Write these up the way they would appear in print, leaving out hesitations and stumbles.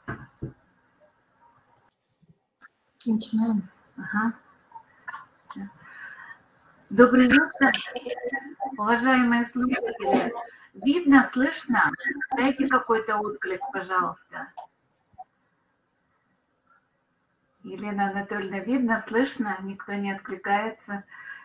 Начинаем. Ага. Добрый вечер, уважаемые слушатели. Видно, слышно? Дайте какой-то отклик, пожалуйста. Елена Анатольевна, видно, слышно? Никто не откликается.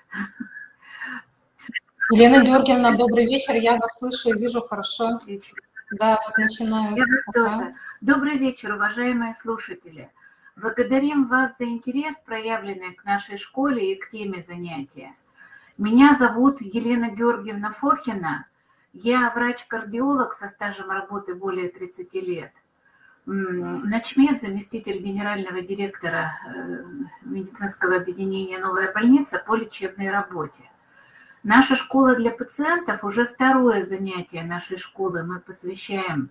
Елена Георгиевна, добрый вечер. Я вас слышу и вижу хорошо. Отлично. Да, вот начинаю. Я вас тоже. Добрый вечер, уважаемые слушатели. Благодарим вас за интерес, проявленный к нашей школе и к теме занятия. Меня зовут Елена Георгиевна Фохина. Я врач-кардиолог со стажем работы более 30 лет. Начмед, заместитель генерального директора медицинского объединения «Новая больница» по лечебной работе. Наша школа для пациентов, уже второе занятие нашей школы мы посвящаем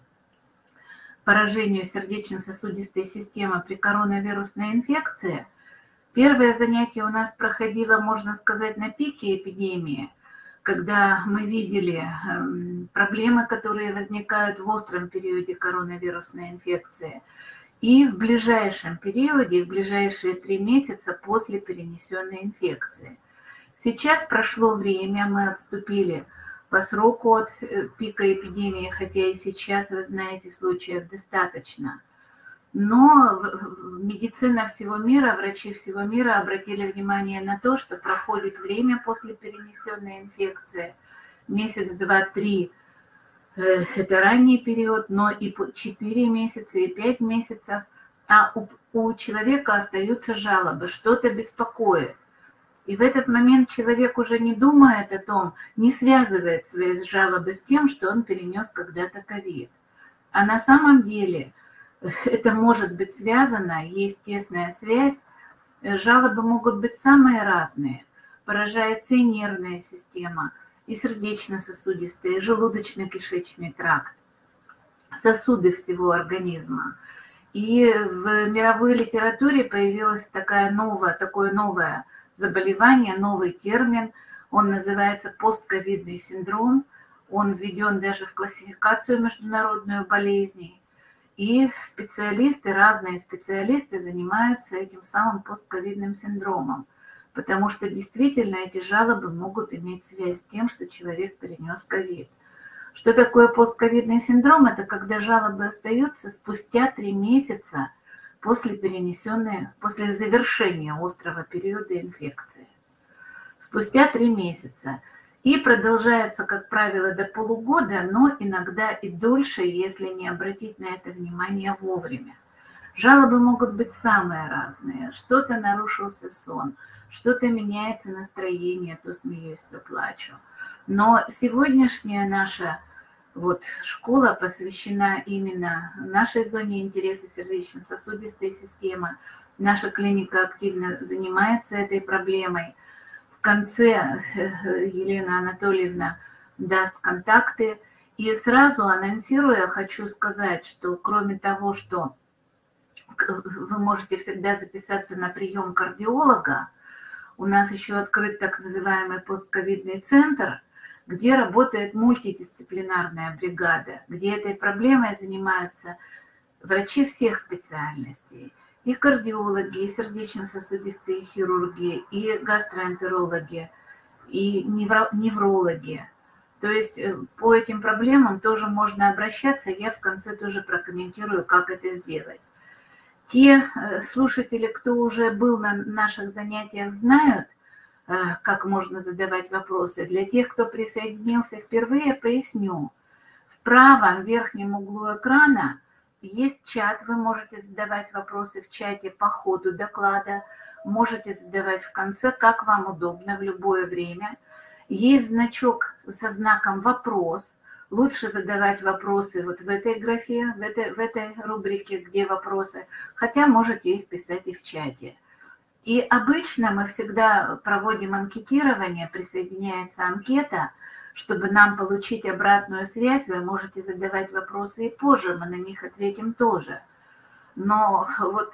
поражению сердечно-сосудистой системы при коронавирусной инфекции. Первое занятие у нас проходило, можно сказать, на пике эпидемии, когда мы видели проблемы, которые возникают в остром периоде коронавирусной инфекции, и в ближайшем периоде, в ближайшие 3 месяца после перенесенной инфекции. Сейчас прошло время, мы отступили по сроку от пика эпидемии, хотя и сейчас, вы знаете, случаев достаточно. Но медицина всего мира, врачи всего мира обратили внимание на то, что проходит время после перенесенной инфекции. Месяц, 2, 3 – это ранний период, но и 4 месяца, и 5 месяцев. А у человека остаются жалобы, что-то беспокоит. И в этот момент человек уже не думает о том, не связывает свои жалобы с тем, что он перенес когда-то ковид. А на самом деле это может быть связано, есть тесная связь. Жалобы могут быть самые разные. Поражается и нервная система, и сердечно-сосудистая, и желудочно-кишечный тракт, сосуды всего организма. И в мировой литературе появилось такое новое заболевание, новый термин. Он называется постковидный синдром. Он введен даже в классификацию международную болезней. И разные специалисты занимаются этим самым постковидным синдромом, потому что действительно эти жалобы могут иметь связь с тем, что человек перенес ковид. Что такое постковидный синдром? Это когда жалобы остаются спустя 3 месяца после завершения острого периода инфекции. Спустя 3 месяца. И продолжается, как правило, до полугода, но иногда и дольше, если не обратить на это внимание вовремя. Жалобы могут быть самые разные. Что-то нарушился сон, что-то меняется настроение, то смеюсь, то плачу. Но сегодняшняя наша школа посвящена именно нашей зоне интереса сердечно-сосудистой системы. Наша клиника активно занимается этой проблемой. В конце Елена Анатольевна даст контакты. И сразу анонсируя, хочу сказать, что кроме того, что вы можете всегда записаться на прием кардиолога, у нас еще открыт так называемый постковидный центр, где работает мультидисциплинарная бригада, где этой проблемой занимаются врачи всех специальностей. И кардиологи, и сердечно-сосудистые хирурги, и гастроэнтерологи, и неврологи. То есть по этим проблемам тоже можно обращаться. Я в конце тоже прокомментирую, как это сделать. Те слушатели, кто уже был на наших занятиях, знают, как можно задавать вопросы. Для тех, кто присоединился впервые, поясню. В правом верхнем углу экрана есть чат, вы можете задавать вопросы в чате по ходу доклада, можете задавать в конце, как вам удобно, в любое время. Есть значок со знаком «Вопрос». Лучше задавать вопросы в этой графе, в этой рубрике, где вопросы, хотя можете их писать и в чате. И обычно мы всегда проводим анкетирование, присоединяется анкета, чтобы нам получить обратную связь. Вы можете задавать вопросы и позже, мы на них ответим тоже. Но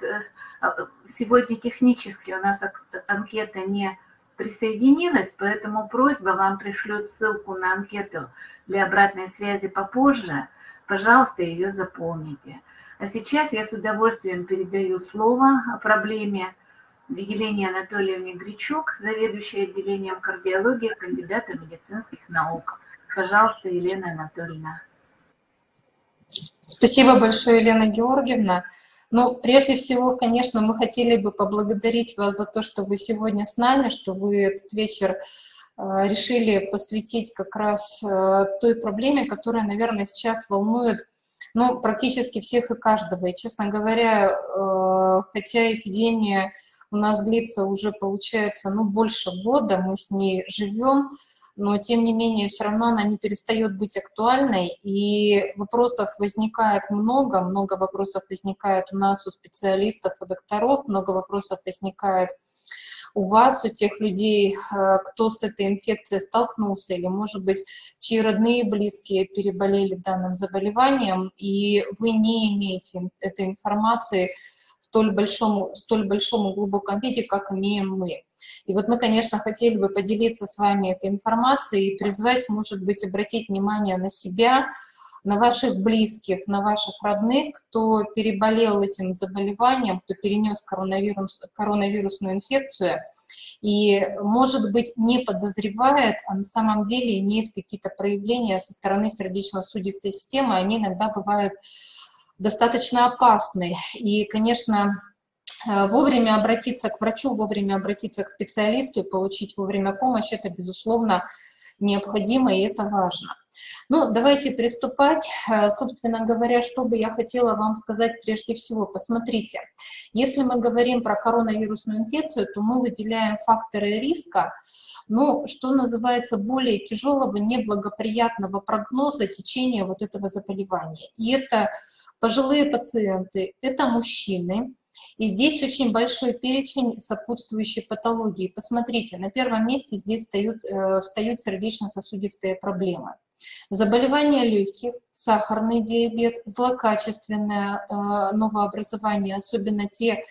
сегодня технически у нас анкета не присоединилась, поэтому просьба, вам пришлют ссылку на анкету для обратной связи попозже, Пожалуйста, ее заполните. А сейчас я с удовольствием передаю слово о проблеме Елене Анатольевне Гречук, заведующей отделением кардиологии, кандидата медицинских наук. Пожалуйста, Елена Анатольевна. Спасибо большое, Елена Георгиевна. Ну, прежде всего, конечно, мы хотели бы поблагодарить вас за то, что вы сегодня с нами, что вы этот вечер решили посвятить как раз той проблеме, которая, наверное, сейчас волнует, ну, практически всех и каждого. И, честно говоря, хотя эпидемия у нас длится уже, получается, ну, больше года, мы с ней живем, но, тем не менее, все равно она не перестает быть актуальной, и вопросов возникает много, много вопросов возникает у нас, у специалистов, у докторов, много вопросов возникает у вас, у тех людей, кто с этой инфекцией столкнулся, или, может быть, чьи родные и близкие переболели данным заболеванием, и вы не имеете этой информации в столь большом и глубоком виде, как имеем мы. И вот мы, конечно, хотели бы поделиться с вами этой информацией и призвать, может быть, обратить внимание на себя, на ваших близких, на ваших родных, кто переболел этим заболеванием, кто перенес коронавирусную инфекцию и, может быть, не подозревает, а на самом деле имеет какие-то проявления со стороны сердечно-сосудистой системы, они иногда бывают достаточно опасны. И, конечно, вовремя обратиться к врачу, вовремя обратиться к специалисту и получить вовремя помощь, это, безусловно, необходимо, и это важно. Ну, давайте приступать. Собственно говоря, что бы я хотела вам сказать прежде всего. Посмотрите, если мы говорим про коронавирусную инфекцию, то мы выделяем факторы риска, ну, что называется, более тяжелого, неблагоприятного прогноза течения вот этого заболевания. И это пожилые пациенты, это мужчины. И здесь очень большой перечень сопутствующей патологии. Посмотрите, на первом месте здесь встают сердечно-сосудистые проблемы. Заболевания легких, сахарный диабет, злокачественное новообразование, особенно те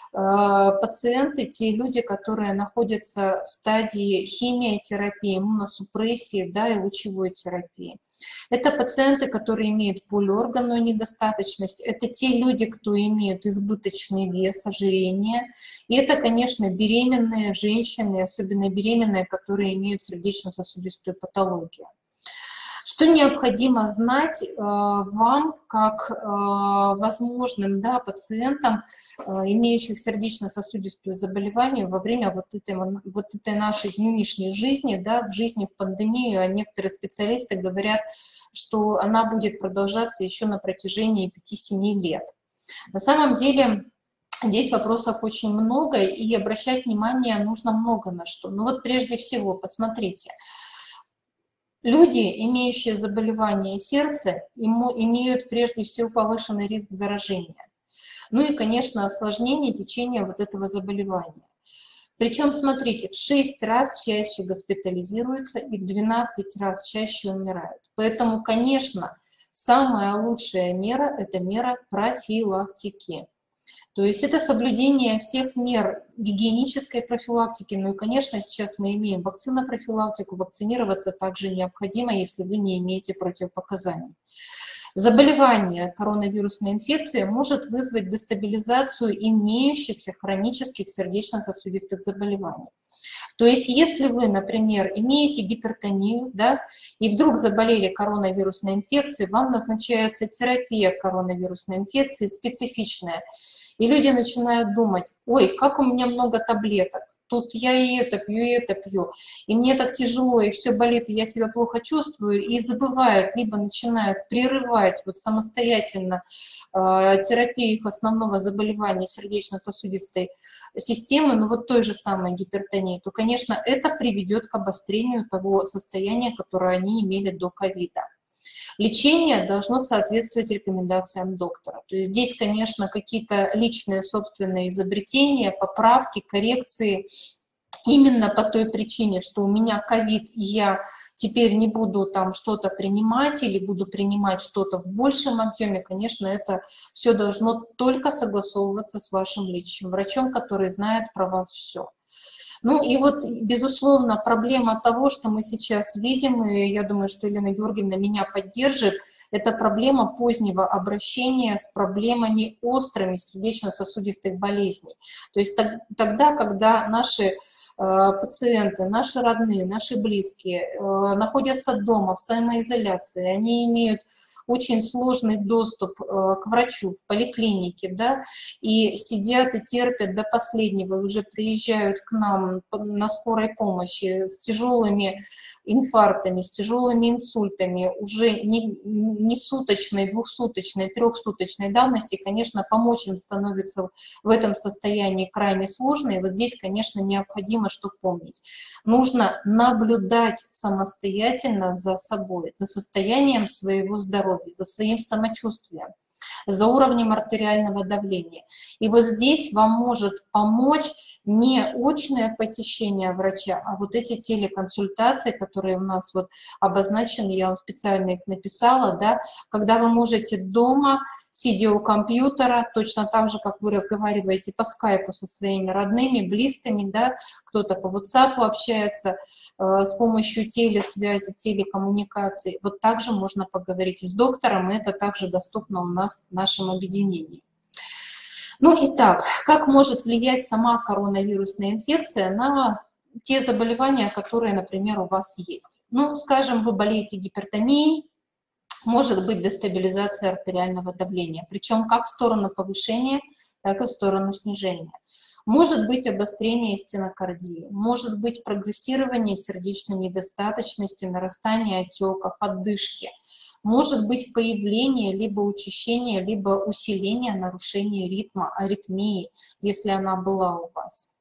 пациенты, те люди, которые находятся в стадии химиотерапии, иммуносупрессии, да, и лучевой терапии. Это пациенты, которые имеют полиорганную недостаточность, это те люди, кто имеют избыточный вес, ожирение, и это, конечно, беременные женщины, особенно беременные, которые имеют сердечно-сосудистую патологию. Что необходимо знать вам, как возможным, да, пациентам, имеющих сердечно-сосудистую заболевание во время вот этой нашей нынешней жизни, да, в жизни в пандемию, а некоторые специалисты говорят, что она будет продолжаться еще на протяжении 5-7 лет. На самом деле здесь вопросов очень много, и обращать внимание нужно много на что. Ну вот прежде всего, посмотрите. Люди, имеющие заболевание сердца, имеют прежде всего повышенный риск заражения. Ну и, конечно, осложнение течения вот этого заболевания. Причем, смотрите, в 6 раз чаще госпитализируются и в 12 раз чаще умирают. Поэтому, конечно, самая лучшая мера – это мера профилактики. То есть это соблюдение всех мер гигиенической профилактики. Ну и, конечно, сейчас мы имеем вакцинопрофилактику. Вакцинироваться также необходимо, если вы не имеете противопоказаний. Заболевание коронавирусной инфекцией может вызвать дестабилизацию имеющихся хронических сердечно-сосудистых заболеваний. То есть если вы, например, имеете гипертонию, да, и вдруг заболели коронавирусной инфекцией, вам назначается терапия коронавирусной инфекции специфичная. И люди начинают думать: ой, как у меня много таблеток, тут я и это пью, и мне так тяжело, и все болит, и я себя плохо чувствую, и забывают, либо начинают прерывать вот самостоятельно терапию их основного заболевания сердечно-сосудистой системы, ну вот той же самой гипертонии, то, конечно, это приведет к обострению того состояния, которое они имели до ковида. Лечение должно соответствовать рекомендациям доктора. То есть здесь, конечно, какие-то личные собственные изобретения, поправки, коррекции, именно по той причине, что у меня ковид, и я теперь не буду там что-то принимать или буду принимать что-то в большем объеме, конечно, это все должно только согласовываться с вашим лечащим врачом, который знает про вас все. Ну и вот, безусловно, проблема того, что мы сейчас видим, и я думаю, что Елена Георгиевна меня поддержит, это проблема позднего обращения с проблемами острыми сердечно-сосудистых болезней. То есть тогда, когда наши пациенты, наши родные, наши близкие находятся дома в самоизоляции, они имеют очень сложный доступ к врачу в поликлинике, да, и сидят и терпят до последнего, уже приезжают к нам на скорой помощи с тяжелыми инфарктами, с тяжелыми инсультами, уже не суточной, двухсуточной, трехсуточной давности, конечно, помочь им становится в этом состоянии крайне сложно, и вот здесь, конечно, необходимо что помнить. Нужно наблюдать самостоятельно за собой, за состоянием своего здоровья, за своим самочувствием, за уровнем артериального давления. И вот здесь вам может помочь не очное посещение врача, а вот эти телеконсультации, которые у нас вот обозначены, я вам специально их написала, да, когда вы можете дома, сидя у компьютера, точно так же, как вы разговариваете по скайпу со своими родными, близкими, да, кто-то по WhatsApp общается, с помощью телесвязи, телекоммуникаций, вот также можно поговорить и с доктором, и это также доступно у нас в нашем объединении. Ну, итак, как может влиять сама коронавирусная инфекция на те заболевания, которые, например, у вас есть? Ну, скажем, вы болеете гипертонией, может быть дестабилизация артериального давления, причем как в сторону повышения, так и в сторону снижения. Может быть обострение стенокардии, может быть прогрессирование сердечной недостаточности, нарастание отеков, отдышки. Может быть появление либо учащение, либо усиление нарушения ритма, аритмии, если она была у вас.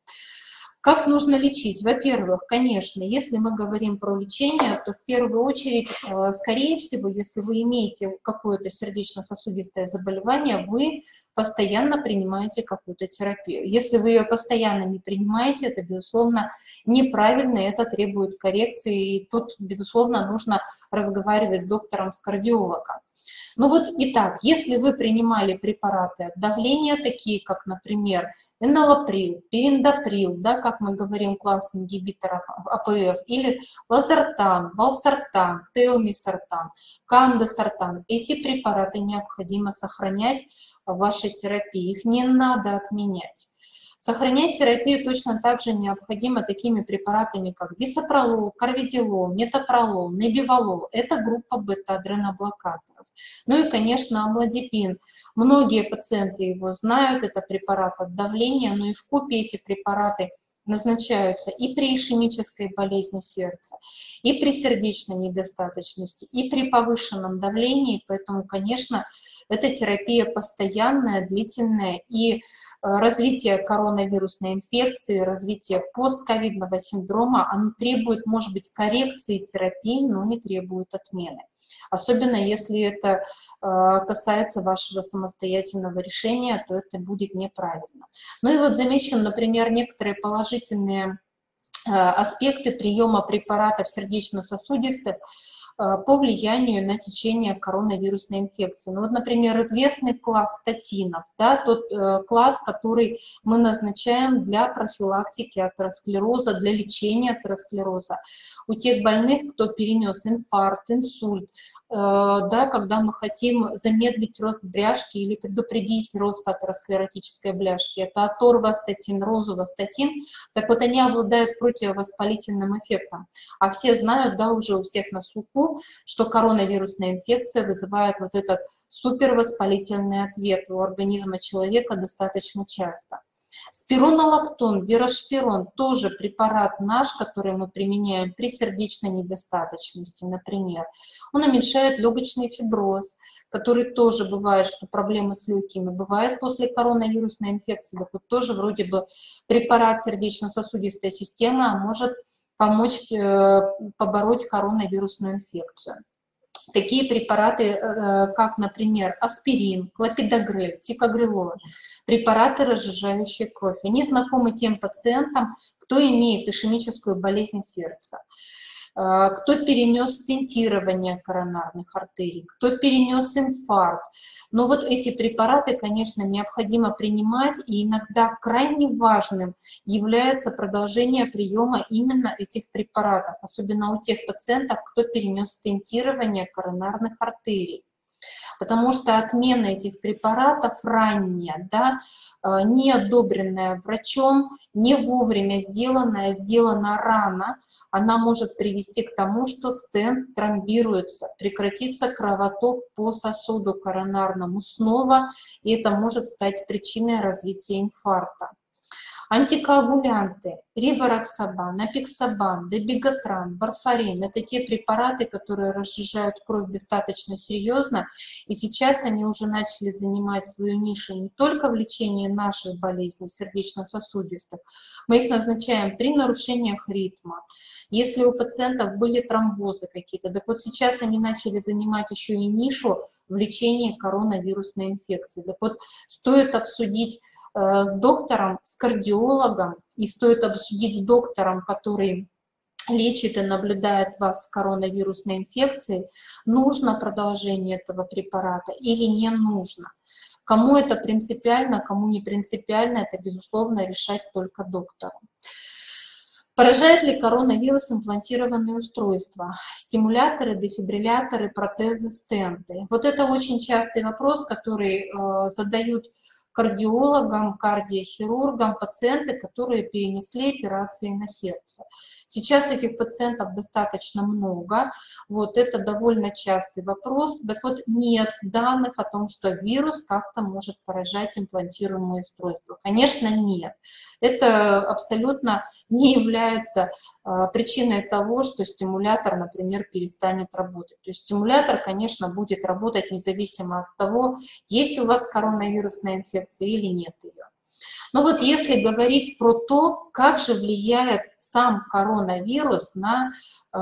Как нужно лечить? Во-первых, конечно, если мы говорим про лечение, то в первую очередь, скорее всего, если вы имеете какое-то сердечно-сосудистое заболевание, вы постоянно принимаете какую-то терапию. Если вы ее постоянно не принимаете, это, безусловно, неправильно, это требует коррекции, и тут, безусловно, нужно разговаривать с доктором, с кардиологом. Ну вот, итак, если вы принимали препараты от давления, такие как, например, энолаприл, пиридоприл, да, как мы говорим, класс ингибиторов АПФ, или лазертан, валсартан, телмисартан, кандесартан, эти препараты необходимо сохранять в вашей терапии, их не надо отменять. Сохранять терапию точно так же необходимо такими препаратами, как бисопролол, карвидилол, метопролол, небивалол. Это группа бета-адреноблокаторов. Ну и, конечно, амлодипин. Многие пациенты его знают, это препарат от давления, но и вкупе эти препараты назначаются и при ишемической болезни сердца, и при сердечной недостаточности, и при повышенном давлении, поэтому, конечно, эта терапия постоянная, длительная, и развитие коронавирусной инфекции, развитие постковидного синдрома, оно требует, может быть, коррекции терапии, но не требует отмены. Особенно если это касается вашего самостоятельного решения, то это будет неправильно. Ну и вот замечен, например, некоторые положительные аспекты приема препаратов сердечно-сосудистых по влиянию на течение коронавирусной инфекции. Ну вот, например, известный класс статинов, да, тот класс, который мы назначаем для профилактики атеросклероза, для лечения атеросклероза. У тех больных, кто перенес инфаркт, инсульт, да, когда мы хотим замедлить рост бляшки или предупредить рост атеросклеротической бляшки, это аторвастатин, розувастатин, так вот они обладают противовоспалительным эффектом. А все знают, да, уже у всех на слуху, что коронавирусная инфекция вызывает вот этот супервоспалительный ответ у организма человека достаточно часто. Спиронолактон, вирашпирон, тоже препарат наш, который мы применяем при сердечной недостаточности, например. Он уменьшает легочный фиброз, который тоже бывает, что проблемы с легкими бывают после коронавирусной инфекции. Так вот тоже вроде бы препарат сердечно-сосудистой системы может помочь побороть коронавирусную инфекцию. Такие препараты, как, например, аспирин, клопидогрель, тикогрелор, препараты, разжижающие кровь, они знакомы тем пациентам, кто имеет ишемическую болезнь сердца, кто перенес стентирование коронарных артерий, кто перенес инфаркт. Но вот эти препараты, конечно, необходимо принимать, и иногда крайне важным является продолжение приема именно этих препаратов, особенно у тех пациентов, кто перенес стентирование коронарных артерий. Потому что отмена этих препаратов ранняя, да, не одобренная врачом, не вовремя сделанная, сделана рано, она может привести к тому, что стенд тромбируется, прекратится кровоток по сосуду коронарному снова, и это может стать причиной развития инфаркта. Антикоагулянты, ривароксабан, апиксабан, дабигатран, варфарин — это те препараты, которые разжижают кровь достаточно серьезно, и сейчас они уже начали занимать свою нишу не только в лечении наших болезней сердечно-сосудистых, мы их назначаем при нарушениях ритма, если у пациентов были тромбозы какие-то. Так вот сейчас они начали занимать еще и нишу в лечении коронавирусной инфекции. Так вот стоит обсудить с доктором, с кардиологом, и стоит обсудить с доктором, который лечит и наблюдает вас с коронавирусной инфекцией, нужно продолжение этого препарата или не нужно. Кому это принципиально, кому не принципиально, это, безусловно, решать только доктору. Поражает ли коронавирус имплантированные устройства? Стимуляторы, дефибрилляторы, протезы, стенты. Вот это очень частый вопрос, который задают кардиологам, кардиохирургам пациенты, которые перенесли операции на сердце. Сейчас этих пациентов достаточно много, вот это довольно частый вопрос. Так вот, нет данных о том, что вирус как-то может поражать имплантируемые устройства. Конечно, нет. Это абсолютно не является причиной того, что стимулятор, например, перестанет работать. То есть стимулятор, конечно, будет работать независимо от того, есть у вас коронавирусная инфекция или нет ее. Но вот если говорить про то, как же влияет сам коронавирус на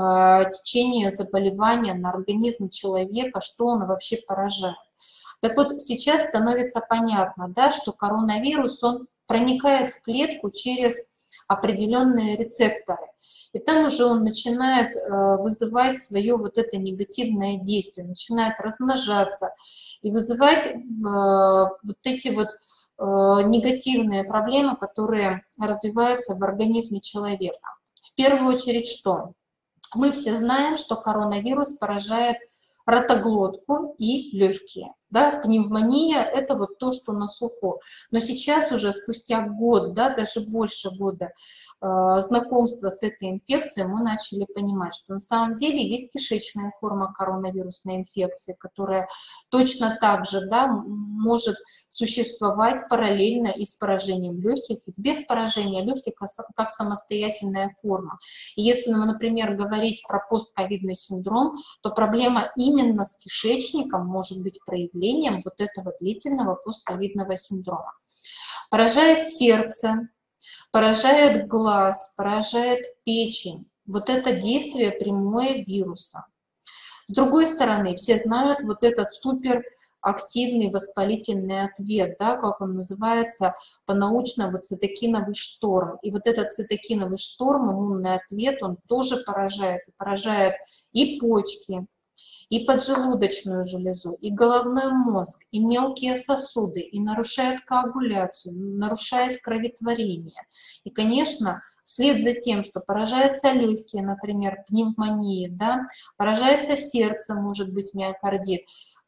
течение заболевания, на организм человека, что он вообще поражает. Так вот, сейчас становится понятно, да, что коронавирус, он проникает в клетку через определенные рецепторы. И там уже он начинает вызывать свое вот это негативное действие, начинает размножаться и вызывать вот эти вот негативные проблемы, которые развиваются в организме человека. В первую очередь что? Мы все знаем, что коронавирус поражает ротоглотку и легкие. Да? Пневмония — это вот то, что на слуху. Но сейчас уже спустя год, да, даже больше года знакомства с этой инфекцией, мы начали понимать, что на самом деле есть кишечная форма коронавирусной инфекции, которая точно так же, да, может существовать параллельно и с поражением легких, и без поражения легких как самостоятельная форма. И если, например, говорить про постковидный синдром, то проблема именно с кишечником может быть проявлением вот этого длительного постковидного синдрома. Поражает сердце, поражает глаз, поражает печень. Вот это действие прямое вируса. С другой стороны, все знают вот этот суперактивный воспалительный ответ, да, как он называется по-научному, цитокиновый шторм. И вот этот цитокиновый шторм, иммунный ответ, он тоже поражает и почки, и поджелудочную железу, и головной мозг, и мелкие сосуды, и нарушает коагуляцию, нарушает кроветворение. И, конечно, вслед за тем, что поражаются легкие, например, пневмонии, да, поражается сердце, может быть миокардит,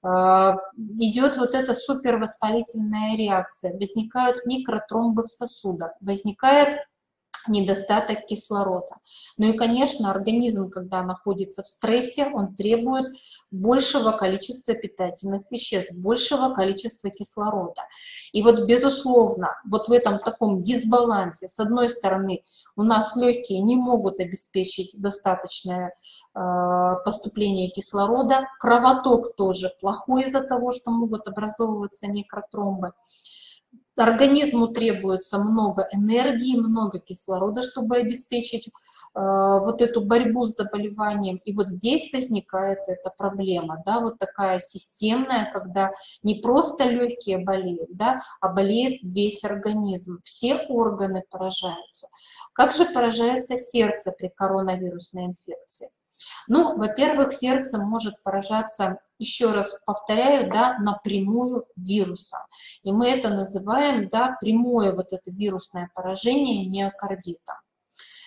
идет вот эта супервоспалительная реакция, возникают микротромбы в сосудах, возникает недостаток кислорода. Ну и, конечно, организм, когда находится в стрессе, он требует большего количества питательных веществ, большего количества кислорода. И вот, безусловно, вот в этом таком дисбалансе, с одной стороны, у нас легкие не могут обеспечить достаточное поступление кислорода, кровоток тоже плохой из-за того, что могут образовываться микротромбы. Организму требуется много энергии, много кислорода, чтобы обеспечить вот эту борьбу с заболеванием. И вот здесь возникает эта проблема, да, вот такая системная, когда не просто легкие болеют, да, а болеет весь организм, все органы поражаются. Как же поражается сердце при коронавирусной инфекции? Ну, во-первых, сердце может поражаться, еще раз повторяю, да, напрямую вирусом. И мы это называем, да, прямое вот это вирусное поражение миокардитом.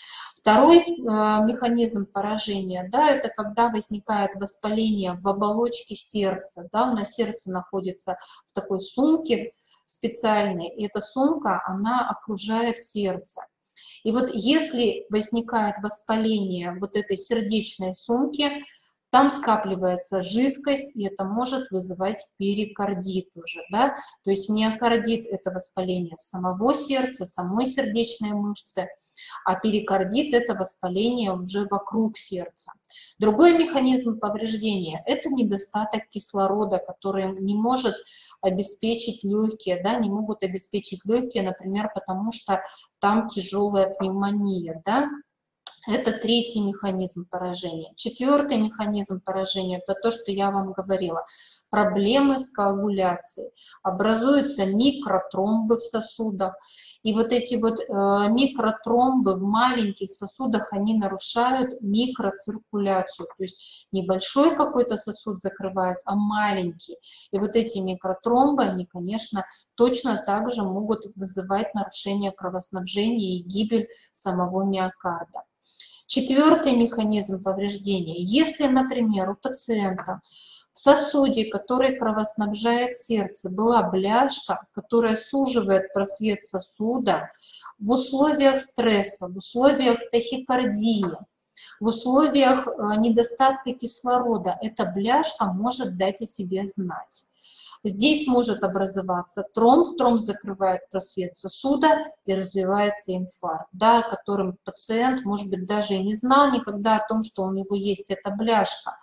Второй механизм поражения, да, это когда возникает воспаление в оболочке сердца, да, у нас сердце находится в такой сумке специальной, и эта сумка, она окружает сердце. И вот если возникает воспаление вот этой сердечной сумки, там скапливается жидкость, и это может вызывать перикардит уже, да, то есть миокардит – это воспаление самого сердца, самой сердечной мышцы, а перикардит – это воспаление уже вокруг сердца. Другой механизм повреждения – это недостаток кислорода, который не может обеспечить легкие, да, не могут обеспечить легкие, например, потому что там тяжелая пневмония, да. Это третий механизм поражения. Четвертый механизм поражения – это то, что я вам говорила. Проблемы с коагуляцией. Образуются микротромбы в сосудах. И вот эти вот микротромбы в маленьких сосудах, они нарушают микроциркуляцию. То есть небольшой какой-то сосуд закрывают, а маленький. И вот эти микротромбы, они, конечно, точно так же могут вызывать нарушение кровоснабжения и гибель самого миокарда. Четвертый механизм повреждения. Если, например, у пациента в сосуде, который кровоснабжает сердце, была бляшка, которая суживает просвет сосуда, в условиях стресса, в условиях тахикардии, в условиях недостатка кислорода, эта бляшка может дать о себе знать. Здесь может образоваться тромб, тромб закрывает просвет сосуда и развивается инфаркт, да, о котором пациент, может быть, даже и не знал никогда о том, что у него есть эта бляшка.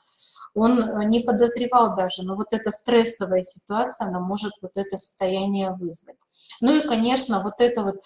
Он не подозревал даже, но вот эта стрессовая ситуация, она может вот это состояние вызвать. Ну и, конечно, вот это вот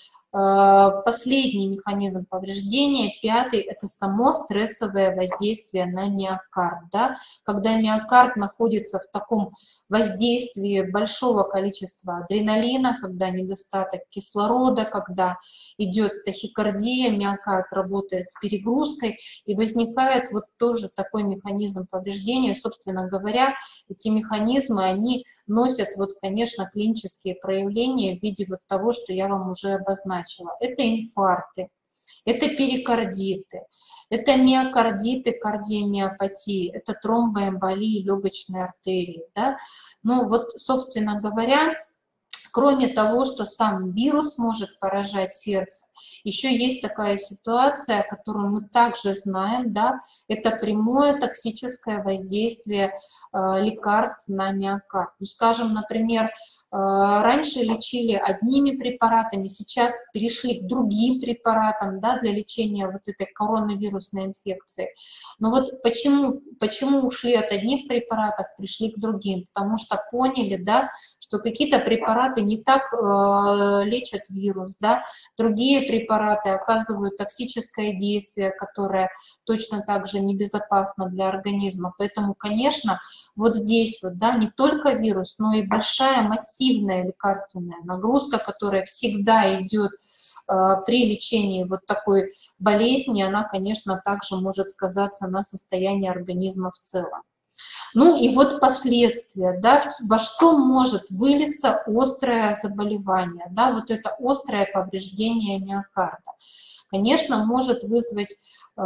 последний механизм повреждения, пятый, это само стрессовое воздействие на миокард. Да? Когда миокард находится в таком воздействии большого количества адреналина, когда недостаток кислорода, когда идет тахикардия, миокард работает с перегрузкой, и возникает вот тоже такой механизм повреждения. Собственно говоря, эти механизмы, они носят, вот, конечно, клинические проявления в виде вот того, что я вам уже обозначила. Это инфаркты, это перикардиты, это миокардиты, кардиомиопатии, это тромбоэмболии легочной артерии. Да? Ну вот, собственно говоря, кроме того, что сам вирус может поражать сердце, еще есть такая ситуация, которую мы также знаем, да, это прямое токсическое воздействие лекарств на миокард. Ну, скажем, например, раньше лечили одними препаратами, сейчас перешли к другим препаратам, да, для лечения вот этой коронавирусной инфекции. Но вот почему ушли от одних препаратов, пришли к другим? Потому что поняли, да, что какие-то препараты не так лечат вирус, да, другие препараты оказывают токсическое действие, которое точно так же небезопасно для организма. Поэтому, конечно, вот здесь вот, да, не только вирус, но и большая массивная лекарственная нагрузка, которая всегда идет при лечении вот такой болезни, она, конечно, также может сказаться на состоянии организма в целом. Ну и вот последствия, да, во что может вылиться острое заболевание, да, вот это острое повреждение миокарда. Конечно, может вызвать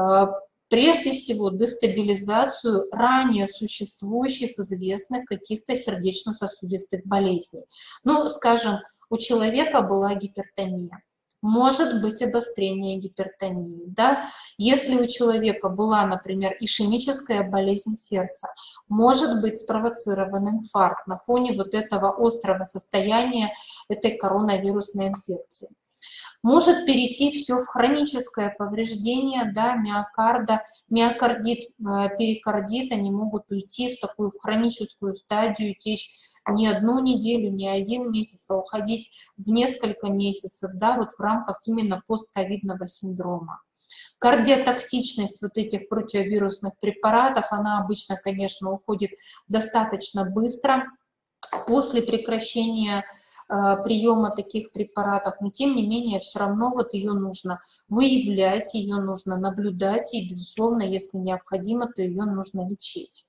прежде всего дестабилизацию ранее существующих известных каких-то сердечно-сосудистых болезней. Ну, скажем, у человека была гипертония. Может быть обострение гипертонии, да? Если у человека была, например, ишемическая болезнь сердца, может быть спровоцирован инфаркт на фоне вот этого острого состояния этой коронавирусной инфекции. Может перейти все в хроническое повреждение, да, миокарда, миокардит, перикардит, они могут уйти в такую в хроническую стадию, течь не одну неделю, не один месяц, а уходить в несколько месяцев, да, вот в рамках именно постковидного синдрома. Кардиотоксичность вот этих противовирусных препаратов, она обычно, конечно, уходит достаточно быстро после прекращения приема таких препаратов, но тем не менее все равно вот ее нужно выявлять, ее нужно наблюдать, и, безусловно, если необходимо, то ее нужно лечить.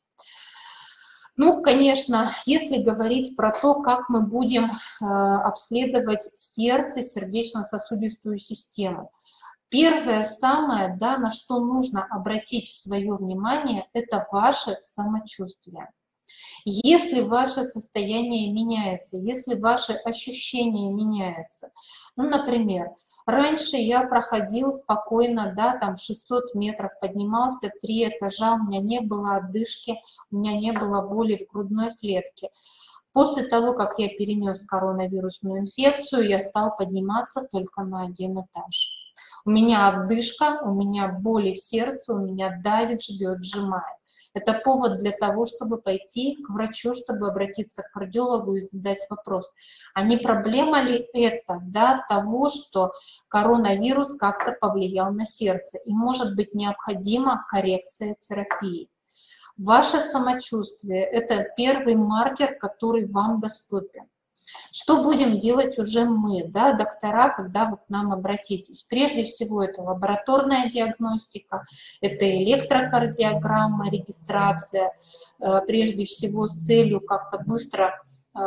Ну, конечно, если говорить про то, как мы будем обследовать сердце, сердечно-сосудистую систему, Первое самое, да, на что нужно обратить свое внимание, это ваше самочувствие. Если ваше состояние меняется, если ваши ощущения меняются, ну, например, раньше я проходил спокойно, да, там 600 метров, поднимался 3 этажа, у меня не было одышки, у меня не было боли в грудной клетке. После того, как я перенес коронавирусную инфекцию, я стал подниматься только на 1 этаж. У меня отдышка, у меня боли в сердце, у меня давит, ждет, сжимает. Это повод для того, чтобы пойти к врачу, чтобы обратиться к кардиологу и задать вопрос, а не проблема ли это, да, того, что коронавирус как-то повлиял на сердце, и может быть необходима коррекция терапии. Ваше самочувствие – это первый маркер, который вам доступен. Что будем делать уже мы, да, доктора, когда вы к нам обратитесь? Прежде всего, это лабораторная диагностика, это электрокардиограмма, регистрация, прежде всего с целью как-то быстро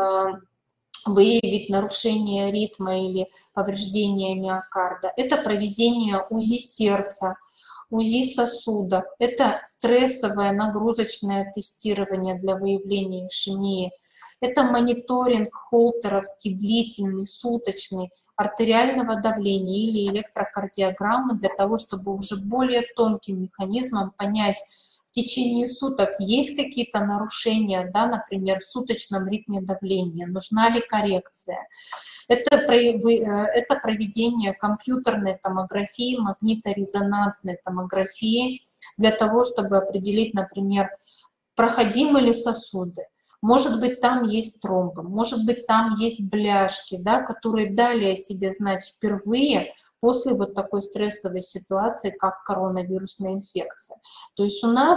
выявить нарушение ритма или повреждение миокарда. Это проведение УЗИ сердца, УЗИ сосудов, это стрессовое нагрузочное тестирование для выявления ишемии, это мониторинг холтеровский, длительный, суточный, артериального давления или электрокардиограммы для того, чтобы уже более тонким механизмом понять, в течение суток есть какие-то нарушения, да, например, в суточном ритме давления, нужна ли коррекция. Это проведение компьютерной томографии, магниторезонансной томографии для того, чтобы определить, например, проходимы ли сосуды. Может быть, там есть тромбы, может быть, там есть бляшки, да, которые дали о себе знать впервые после вот такой стрессовой ситуации, как коронавирусная инфекция. То есть у нас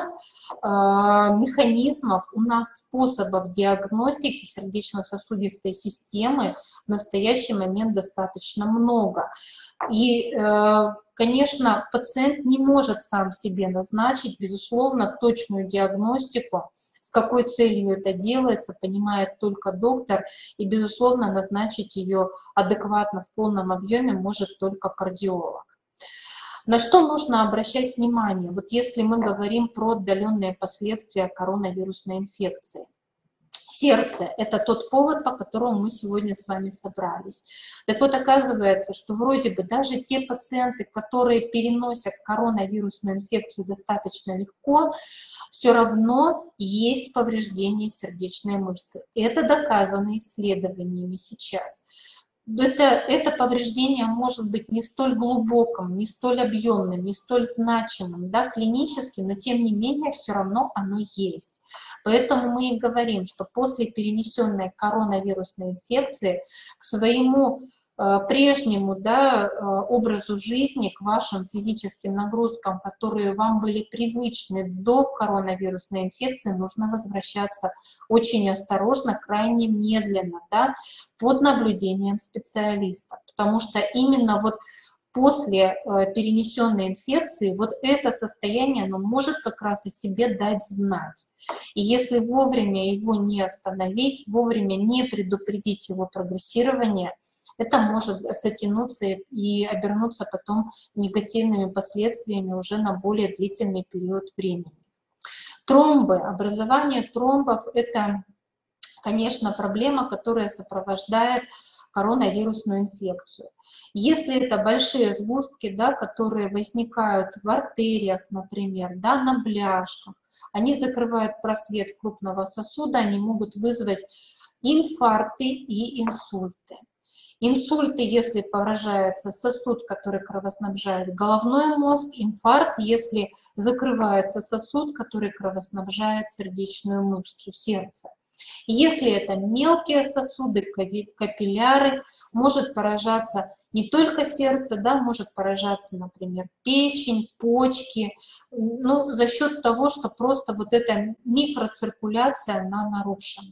механизмов, у нас способов диагностики сердечно-сосудистой системы в настоящий момент достаточно много. И, конечно, пациент не может сам себе назначить, безусловно, точную диагностику, с какой целью это делается, понимает только доктор, и, безусловно, назначить ее адекватно в полном объеме может только кардиолог. На что нужно обращать внимание, вот если мы говорим про отдаленные последствия коронавирусной инфекции? Сердце – это тот повод, по которому мы сегодня с вами собрались. Так вот, оказывается, что вроде бы даже те пациенты, которые переносят коронавирусную инфекцию достаточно легко, все равно есть повреждение сердечной мышцы. Это доказано исследованиями сейчас. Это повреждение может быть не столь глубоким, не столь объемным, не столь значимым, да, клинически, но тем не менее все равно оно есть. Поэтому мы и говорим, что после перенесенной коронавирусной инфекции к своему прежнему, да, образу жизни, к вашим физическим нагрузкам, которые вам были привычны до коронавирусной инфекции, нужно возвращаться очень осторожно, крайне медленно, да, под наблюдением специалиста. Потому что именно вот после перенесенной инфекции вот это состояние, оно может как раз о себе дать знать. И если вовремя его не остановить, вовремя не предупредить его прогрессирование, это может затянуться и обернуться потом негативными последствиями уже на более длительный период времени. Тромбы, образование тромбов – это, конечно, проблема, которая сопровождает коронавирусную инфекцию. Если это большие сгустки, да, которые возникают в артериях, например, да, на бляшках, они закрывают просвет крупного сосуда, они могут вызвать инфаркты и инсульты. Инсульты, если поражается сосуд, который кровоснабжает головной мозг, инфаркт, если закрывается сосуд, который кровоснабжает сердечную мышцу сердца. Если это мелкие сосуды, капилляры, может поражаться не только сердце, да, может поражаться, например, печень, почки, ну, за счет того, что просто вот эта микроциркуляция, она нарушена.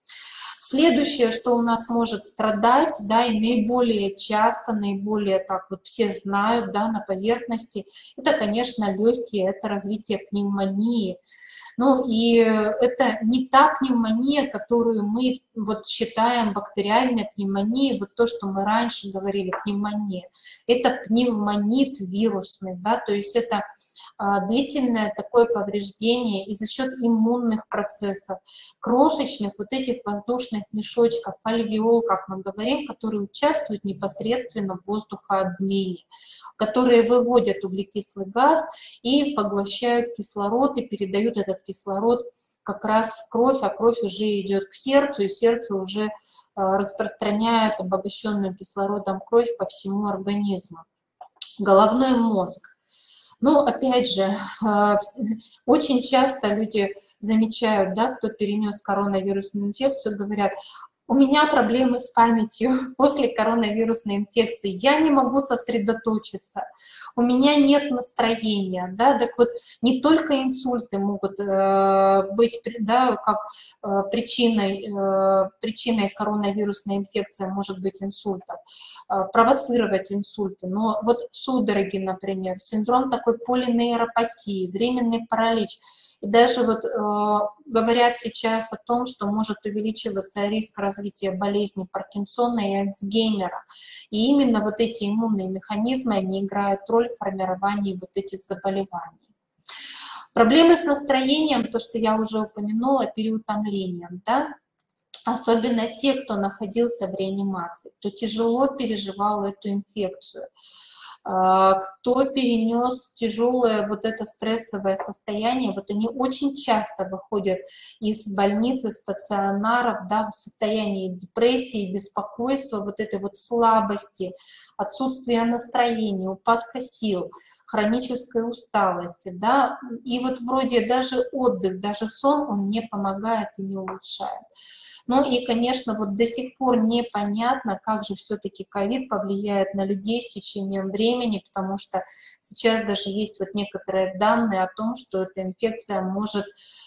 Следующее, что у нас может страдать, да, и наиболее часто, наиболее так вот все знают, да, на поверхности, это, конечно, легкие, это развитие пневмонии. Ну и это не та пневмония, которую мы вот считаем бактериальной пневмонией, вот то, что мы раньше говорили, пневмония, это пневмонит вирусный, да, то есть это длительное такое повреждение и за счет иммунных процессов, крошечных вот этих воздушных мешочков, альвеол, как мы говорим, которые участвуют непосредственно в воздухообмене, которые выводят углекислый газ и поглощают кислород и передают этот кислород как раз в кровь, а кровь уже идет к сердцу, и сердце уже распространяет обогащенную кислородом кровь по всему организму. Головной мозг. Ну, опять же, очень часто люди замечают, да, кто перенес коронавирусную инфекцию, говорят: у меня проблемы с памятью после коронавирусной инфекции, я не могу сосредоточиться, у меня нет настроения, да, так вот не только инсульты могут быть, да, как причиной коронавирусной инфекции может быть инсультом, провоцировать инсульты, но вот судороги, например, синдром такой полинейропатии, временный паралич. И даже вот говорят сейчас о том, что может увеличиваться риск развития болезни Паркинсона и Альцгеймера. И именно вот эти иммунные механизмы, они играют роль в формировании вот этих заболеваний. Проблемы с настроением, то, что я уже упомянула, переутомлением, да? Особенно те, кто находился в реанимации, кто тяжело переживал эту инфекцию, кто перенес тяжелое вот это стрессовое состояние, вот они очень часто выходят из больниц, из стационаров, да, в состоянии депрессии, беспокойства, вот этой вот слабости, отсутствия настроения, упадка сил, хронической усталости, да, и вот вроде даже отдых, даже сон, он не помогает и не улучшает. Ну и, конечно, вот до сих пор непонятно, как же все-таки ковид повлияет на людей с течением времени, потому что сейчас даже есть вот некоторые данные о том, что эта инфекция может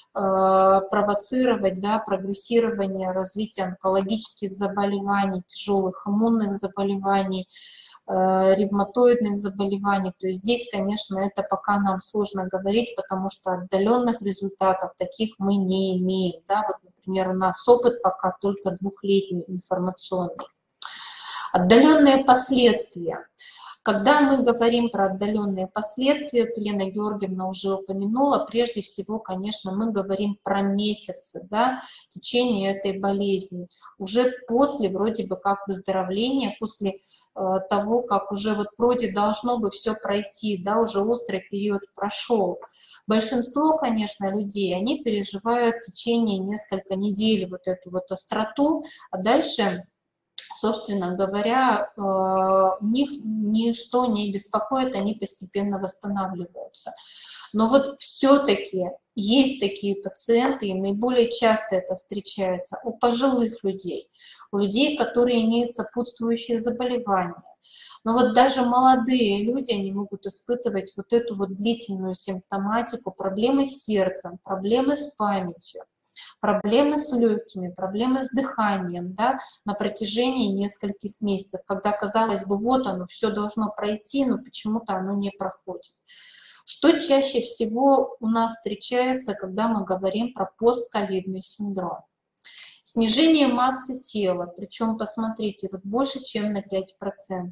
провоцировать, да, прогрессирование, развитие онкологических заболеваний, тяжелых иммунных заболеваний, ревматоидных заболеваний. То есть здесь, конечно, это пока нам сложно говорить, потому что отдаленных результатов таких мы не имеем. Да? Вот, например, у нас опыт пока только двухлетний информационный. Отдаленные последствия. Когда мы говорим про отдаленные последствия, Елена Георгиевна уже упомянула, прежде всего, конечно, мы говорим про месяцы, да, течения этой болезни. Уже после вроде бы как выздоровления, после того, как уже вот вроде должно бы все пройти, да, уже острый период прошел. Большинство, конечно, людей, они переживают в течение несколько недель вот эту вот остроту, а дальше, собственно говоря, них ничто не беспокоит, они постепенно восстанавливаются. Но вот все-таки есть такие пациенты, и наиболее часто это встречается у пожилых людей, у людей, которые имеют сопутствующие заболевания. Но вот даже молодые люди, они могут испытывать вот эту вот длительную симптоматику, проблемы с сердцем, проблемы с памятью, проблемы с легкими, проблемы с дыханием, да, на протяжении нескольких месяцев, когда, казалось бы, вот оно, все должно пройти, но почему-то оно не проходит. Что чаще всего у нас встречается, когда мы говорим про постковидный синдром? Снижение массы тела, причем, посмотрите, вот больше, чем на 5%.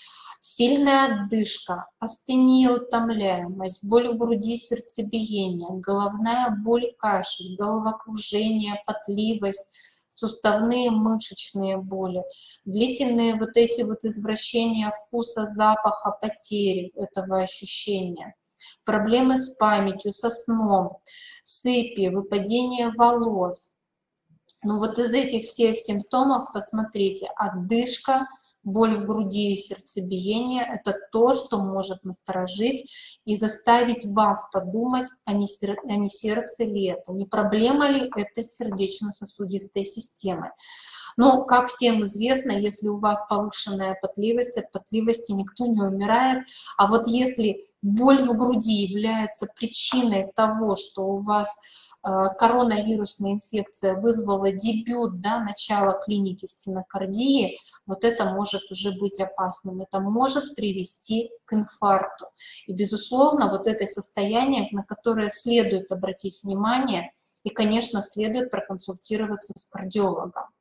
Сильная отдышка, астения, утомляемость, боль в груди, сердцебиение, головная боль, кашель, головокружение, потливость, суставные мышечные боли, длительные вот эти вот извращения вкуса, запаха, потери этого ощущения, проблемы с памятью, со сном, сыпи, выпадение волос. Ну вот из этих всех симптомов, посмотрите, отдышка, боль в груди и сердцебиение – это то, что может насторожить и заставить вас подумать, а не сердце ли это, не проблема ли это с сердечно-сосудистой системой. Но, как всем известно, если у вас повышенная потливость, от потливости никто не умирает, а вот если боль в груди является причиной того, что у вас коронавирусная инфекция вызвала дебют, да, начало клиники стенокардии, вот это может уже быть опасным, это может привести к инфаркту. И, безусловно, вот это состояние, на которое следует обратить внимание, и, конечно, следует проконсультироваться с кардиологом.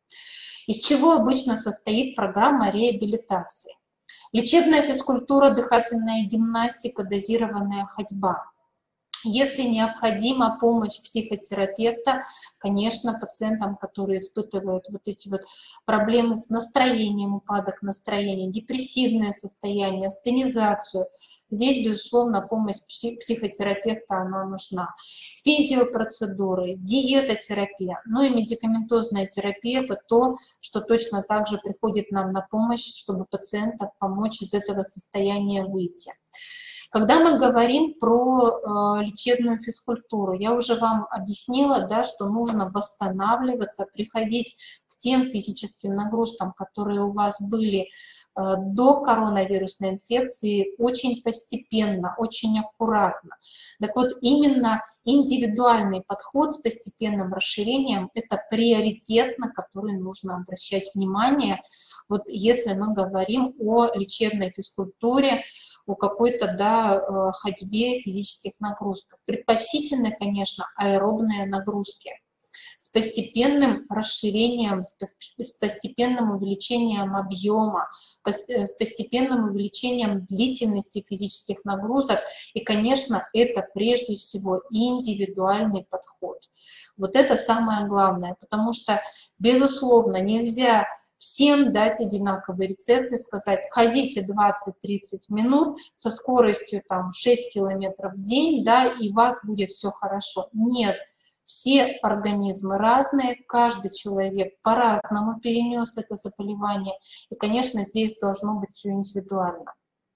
Из чего обычно состоит программа реабилитации? Лечебная физкультура, дыхательная гимнастика, дозированная ходьба. Если необходима помощь психотерапевта, конечно, пациентам, которые испытывают вот эти вот проблемы с настроением, упадок настроения, депрессивное состояние, астенизацию, здесь, безусловно, помощь психотерапевта, она нужна. Физиопроцедуры, диетотерапия, ну и медикаментозная терапия – это то, что точно так же приходит нам на помощь, чтобы пациента помочь из этого состояния выйти. Когда мы говорим про лечебную физкультуру, я уже вам объяснила, да, что нужно восстанавливаться, приходить к тем физическим нагрузкам, которые у вас были до коронавирусной инфекции, очень постепенно, очень аккуратно. Так вот, именно индивидуальный подход с постепенным расширением – это приоритет, на который нужно обращать внимание, вот если мы говорим о лечебной физкультуре, о какой-то, да, ходьбе, физических нагрузках. Предпочтительны, конечно, аэробные нагрузки с постепенным расширением, с постепенным увеличением объема, с постепенным увеличением длительности физических нагрузок. И, конечно, это прежде всего индивидуальный подход. Вот это самое главное, потому что, безусловно, нельзя всем дать одинаковый рецепт и сказать: ходите 20-30 минут со скоростью там 6 километров в день, да, и у вас будет все хорошо. Нет, все организмы разные, каждый человек по-разному перенес это заболевание, и, конечно, здесь должно быть все индивидуально.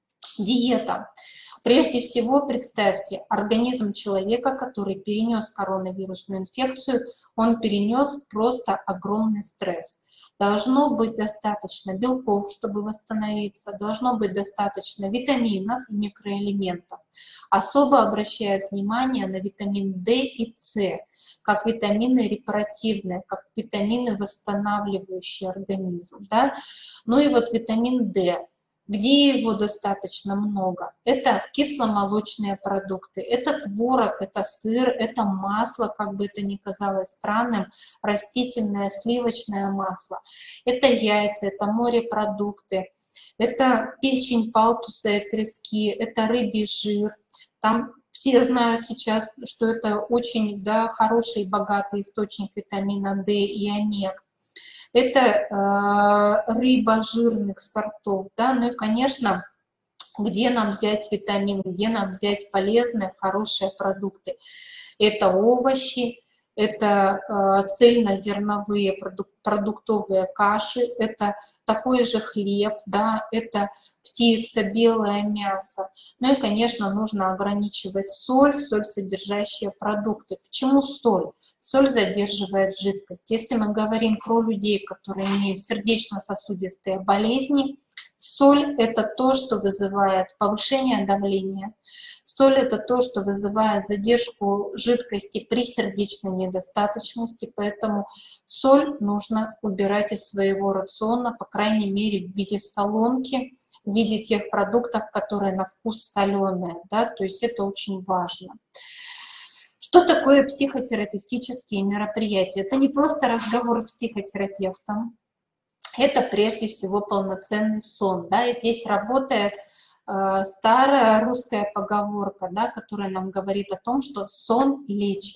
Диета. Прежде всего, представьте, организм человека, который перенес коронавирусную инфекцию, он перенес просто огромный стресс. Должно быть достаточно белков, чтобы восстановиться, должно быть достаточно витаминов и микроэлементов. Особо обращают внимание на витамин D и С, как витамины репаративные, как витамины, восстанавливающие организм. Да? Ну и вот витамин D. Где его достаточно много? Это кисломолочные продукты, это творог, это сыр, это масло, как бы это ни казалось странным, растительное сливочное масло, это яйца, это морепродукты, это печень палтуса и трески, это рыбий жир. Там все знают сейчас, что это очень, да, хороший, богатый источник витамина D и омег. Это рыба жирных сортов, да, ну и, конечно, где нам взять витамины, где нам взять полезные, хорошие продукты. Это овощи, это цельнозерновые продуктовые каши, это такой же хлеб, да, это птица, белое мясо. Ну и, конечно, нужно ограничивать соль, соль-содержащие продукты. Почему соль? Соль задерживает жидкость. Если мы говорим про людей, которые имеют сердечно-сосудистые болезни, соль – это то, что вызывает повышение давления. Соль – это то, что вызывает задержку жидкости при сердечной недостаточности, поэтому соль нужно убирать из своего рациона, по крайней мере, в виде солонки, в виде тех продуктов, которые на вкус соленые, да, то есть это очень важно. Что такое психотерапевтические мероприятия? Это не просто разговор с психотерапевтом, это прежде всего полноценный сон. Да? И здесь работает старая русская поговорка, да, которая нам говорит о том, что сон лечит.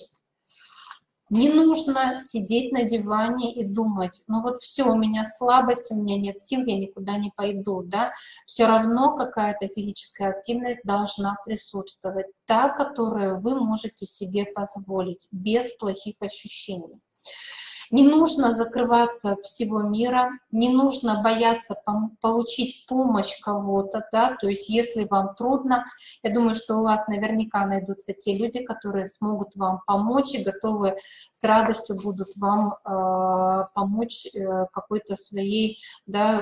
Не нужно сидеть на диване и думать: ну вот все, у меня слабость, у меня нет сил, я никуда не пойду. Да? Все равно какая-то физическая активность должна присутствовать, та, которую вы можете себе позволить, без плохих ощущений. Не нужно закрываться от всего мира, не нужно бояться получить помощь кого-то, да, то есть если вам трудно, я думаю, что у вас наверняка найдутся те люди, которые смогут вам помочь и готовы с радостью будут вам помочь какой-то своей, да,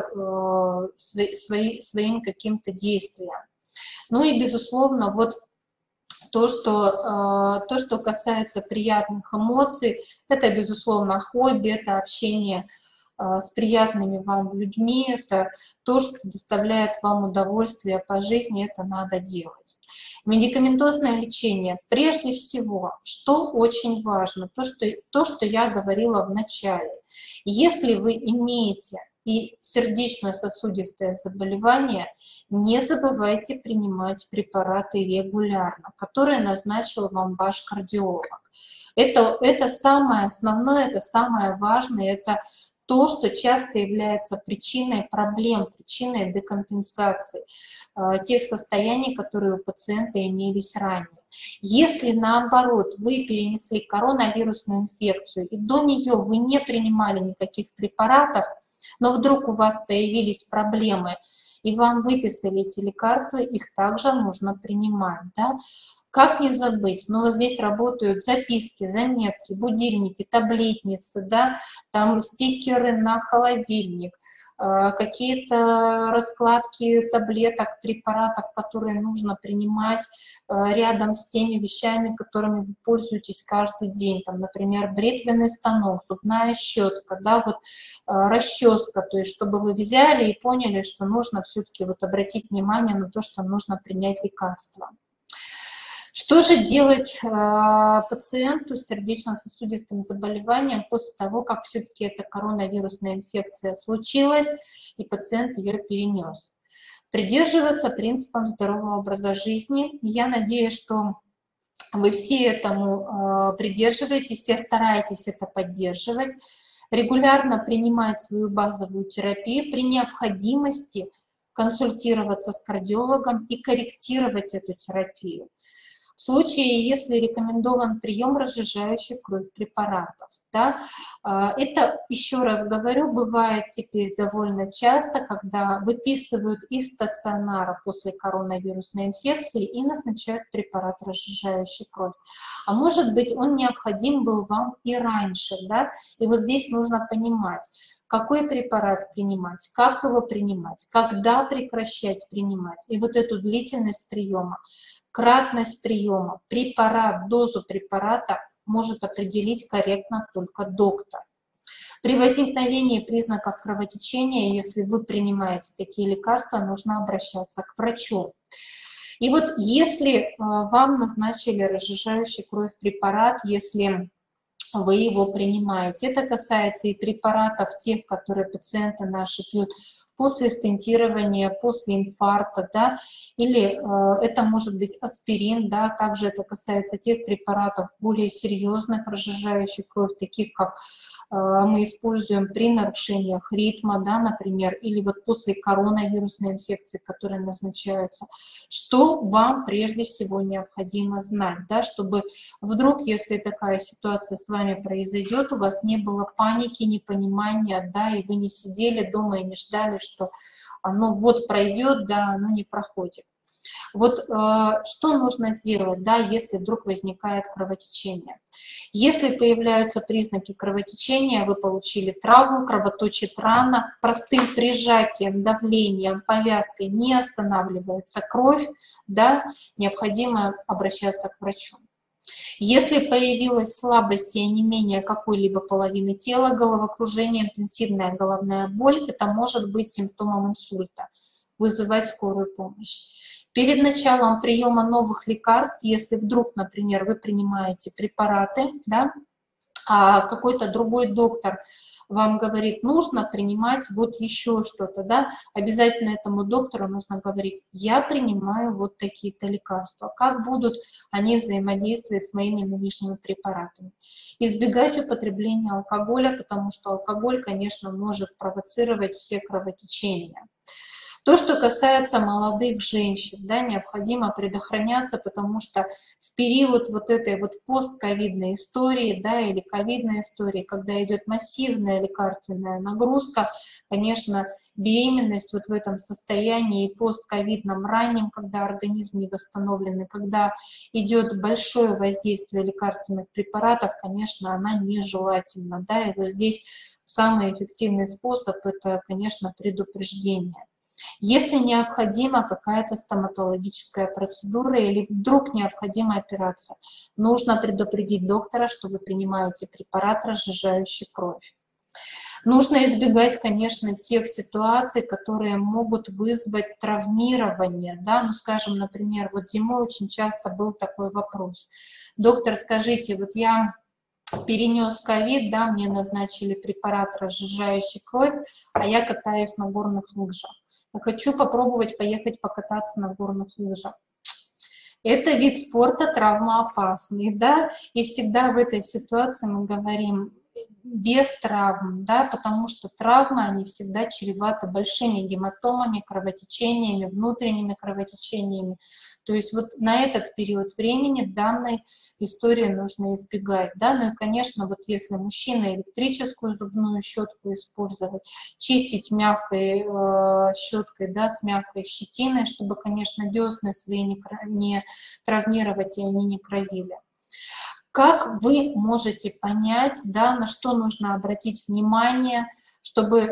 своим каким-то действиям. Ну и, безусловно, вот то, что касается приятных эмоций, это, безусловно, хобби, это общение с приятными вам людьми, это то, что доставляет вам удовольствие по жизни, это надо делать. Медикаментозное лечение, прежде всего, что очень важно, то, что я говорила в начале. Если вы имеете и сердечно-сосудистое заболевание, не забывайте принимать препараты регулярно, которые назначил вам ваш кардиолог. Это самое основное, это самое важное, это то, что часто является причиной проблем, причиной декомпенсации тех состояний, которые у пациента имелись ранее. Если наоборот вы перенесли коронавирусную инфекцию и до нее вы не принимали никаких препаратов, но вдруг у вас появились проблемы и вам выписали эти лекарства, их также нужно принимать. Да? Как не забыть? Ну, вот здесь работают записки, заметки, будильники, таблетницы, да, там стикеры на холодильник, какие-то раскладки таблеток, препаратов, которые нужно принимать рядом с теми вещами, которыми вы пользуетесь каждый день. Там, например, бритвенный станок, зубная щетка, да, вот расческа, то есть чтобы вы взяли и поняли, что нужно все-таки вот обратить внимание на то, что нужно принять лекарства. Что же делать пациенту с сердечно-сосудистым заболеванием после того, как все-таки эта коронавирусная инфекция случилась и пациент ее перенес? Придерживаться принципам здорового образа жизни. Я надеюсь, что вы все этому придерживаетесь, все стараетесь это поддерживать. Регулярно принимать свою базовую терапию, при необходимости консультироваться с кардиологом и корректировать эту терапию. В случае, если рекомендован прием разжижающих кровь препаратов. Да, это, еще раз говорю, бывает теперь довольно часто, когда выписывают из стационара после коронавирусной инфекции и назначают препарат разжижающий кровь. А может быть, он необходим был вам и раньше. Да? И вот здесь нужно понимать, какой препарат принимать, как его принимать, когда прекращать принимать. И вот эту длительность приема, кратность приема, препарат, дозу препарата может определить корректно только доктор. При возникновении признаков кровотечения, если вы принимаете такие лекарства, нужно обращаться к врачу. И вот если вам назначили разжижающий кровь препарат, если вы его принимаете, это касается и препаратов, тех, которые пациенты наши пьют после стентирования, после инфаркта, да, или это может быть аспирин, да, также это касается тех препаратов более серьезных, разжижающих кровь, таких как мы используем при нарушениях ритма, да, например, или вот после коронавирусной инфекции, которые назначаются. Что вам прежде всего необходимо знать, да, чтобы вдруг, если такая ситуация с вами произойдет, у вас не было паники, непонимания, да, и вы не сидели дома и не ждали, что оно вот пройдет, да, оно не проходит. Вот что нужно сделать, да, если вдруг возникает кровотечение? Если появляются признаки кровотечения, вы получили травму, кровоточит рана, простым прижатием, давлением, повязкой не останавливается кровь, да, необходимо обращаться к врачу. Если появилась слабость и онемение какой-либо половины тела, головокружение, интенсивная головная боль, это может быть симптомом инсульта. Вызывать скорую помощь. Перед началом приема новых лекарств, если вдруг, например, вы принимаете препараты, да, а какой-то другой доктор вам говорит, нужно принимать вот еще что-то, да, обязательно этому доктору нужно говорить, я принимаю вот такие-то лекарства, как будут они взаимодействовать с моими нынешними препаратами. Избегать употребления алкоголя, потому что алкоголь, конечно, может провоцировать все кровотечения. То, что касается молодых женщин, да, необходимо предохраняться, потому что в период вот этой вот постковидной истории, да, или ковидной истории, когда идет массивная лекарственная нагрузка, конечно, беременность вот в этом состоянии постковидном раннем, когда организм не восстановлен, когда идет большое воздействие лекарственных препаратов, конечно, она нежелательна, да, и вот здесь самый эффективный способ — это, конечно, предупреждение. Если необходима какая-то стоматологическая процедура или вдруг необходима операция, нужно предупредить доктора, что вы принимаете препарат, разжижающий кровь. Нужно избегать, конечно, тех ситуаций, которые могут вызвать травмирование, да, ну, скажем, например, вот зимой очень часто был такой вопрос. Доктор, скажите, вот я перенес ковид, да, мне назначили препарат, разжижающий кровь, а я катаюсь на горных лыжах. Я хочу попробовать поехать покататься на горных лыжах. Это вид спорта травмоопасный, да, и всегда в этой ситуации мы говорим без травм, да, потому что травмы, они всегда чреваты большими гематомами, кровотечениями, внутренними кровотечениями. То есть вот на этот период времени данной истории нужно избегать, да, ну и, конечно, вот если мужчина электрическую зубную щетку использовать, чистить мягкой щеткой, да, с мягкой щетиной, чтобы, конечно, десны свои не травмировать и они не кровили. Как вы можете понять, да, на что нужно обратить внимание, чтобы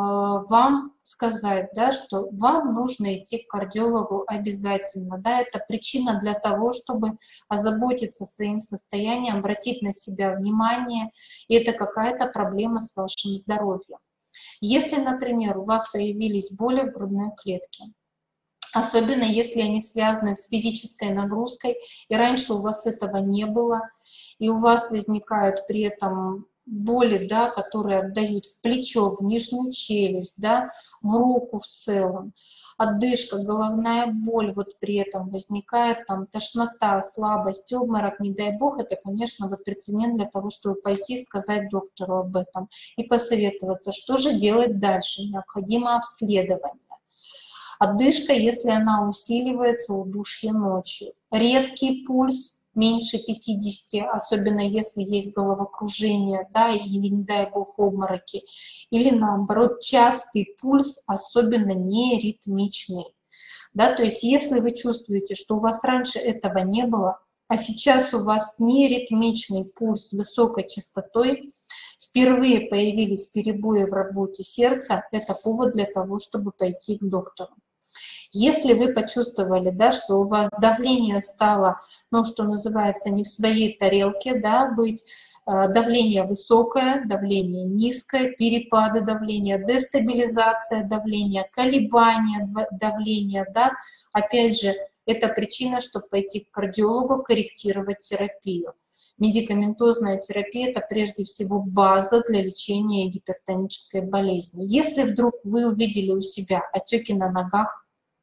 вам сказать, да, что вам нужно идти к кардиологу обязательно. Да, это причина для того, чтобы озаботиться своим состоянием, обратить на себя внимание, и это какая-то проблема с вашим здоровьем. Если, например, у вас появились боли в грудной клетке, особенно если они связаны с физической нагрузкой, и раньше у вас этого не было, и у вас возникают при этом боли, да, которые отдают в плечо, в нижнюю челюсть, да, в руку в целом, отдышка, головная боль, вот при этом возникает там тошнота, слабость, обморок, не дай бог, это, конечно, вот прецедент для того, чтобы пойти и сказать доктору об этом и посоветоваться, что же делать дальше, необходимо обследование. Отдышка, если она усиливается, удушье ночью. Редкий пульс, меньше 50, особенно если есть головокружение, да, или, не дай бог, обмороки. Или наоборот, частый пульс, особенно неритмичный. Да, то есть если вы чувствуете, что у вас раньше этого не было, а сейчас у вас неритмичный пульс с высокой частотой, впервые появились перебои в работе сердца, это повод для того, чтобы пойти к доктору. Если вы почувствовали, да, что у вас давление стало, ну, что называется, не в своей тарелке, да, быть, давление высокое, давление низкое, перепады давления, дестабилизация давления, колебания давления, да, опять же, это причина, чтобы пойти к кардиологу, корректировать терапию. Медикаментозная терапия – это прежде всего база для лечения гипертонической болезни. Если вдруг вы увидели у себя отеки на ногах,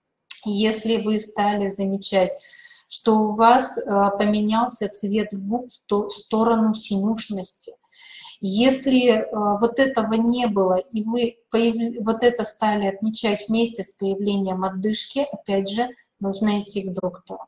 если вы стали замечать, что у вас поменялся цвет губ в сторону синюшности, если вот этого не было, и вы вот это стали отмечать вместе с появлением отдышки, опять же, нужно идти к доктору.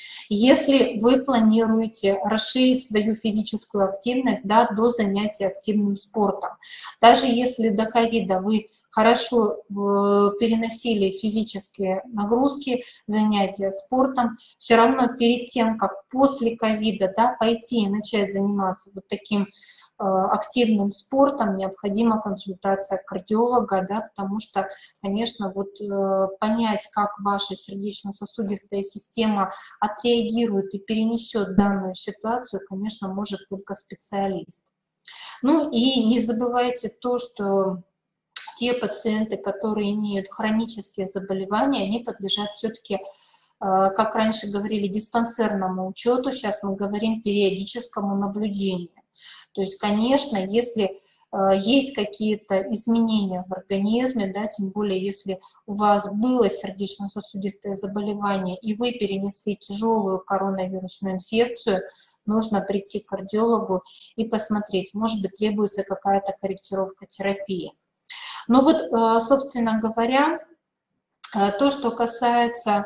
Если вы планируете расширить свою физическую активность, да, до занятия активным спортом, даже если до ковида вы хорошо переносили физические нагрузки, занятия спортом, все равно перед тем, как после ковида, да, пойти и начать заниматься вот таким активным спортом, необходима консультация кардиолога, да, потому что, конечно, вот понять, как ваша сердечно-сосудистая система отреагирует и перенесет данную ситуацию, конечно, может только специалист. Ну и не забывайте то, что те пациенты, которые имеют хронические заболевания, они подлежат все-таки, как раньше говорили, диспансерному учету, сейчас мы говорим периодическому наблюдению. То есть, конечно, если есть какие-то изменения в организме, да, тем более если у вас было сердечно-сосудистое заболевание и вы перенесли тяжелую коронавирусную инфекцию, нужно прийти к кардиологу и посмотреть, может быть, требуется какая-то корректировка терапии. Но вот, собственно говоря, то, что касается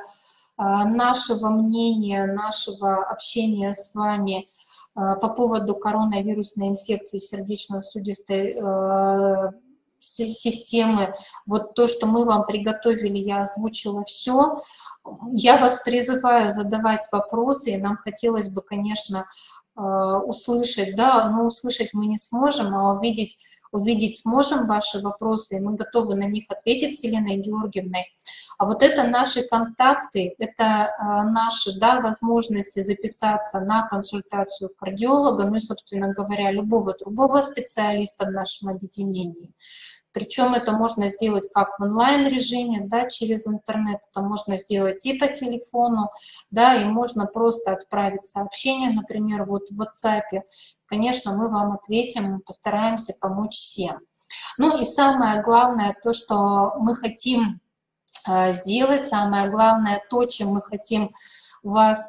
нашего мнения, нашего общения с вами по поводу коронавирусной инфекции сердечно-сосудистой системы, вот то, что мы вам приготовили, я озвучила все. Я вас призываю задавать вопросы, и нам хотелось бы, конечно, услышать, да, но услышать мы не сможем, а увидеть увидеть сможем ваши вопросы, и мы готовы на них ответить с Еленой Георгиевной. А вот это наши контакты, это наши, да, возможности записаться на консультацию кардиолога, ну и, собственно говоря, любого другого специалиста в нашем объединении. Причем это можно сделать как в онлайн-режиме, да, через интернет, это можно сделать и по телефону, да, и можно просто отправить сообщение, например, вот в WhatsApp. Конечно, мы вам ответим, мы постараемся помочь всем. Ну и самое главное, то, что мы хотим сделать, самое главное, то, чем мы хотим вас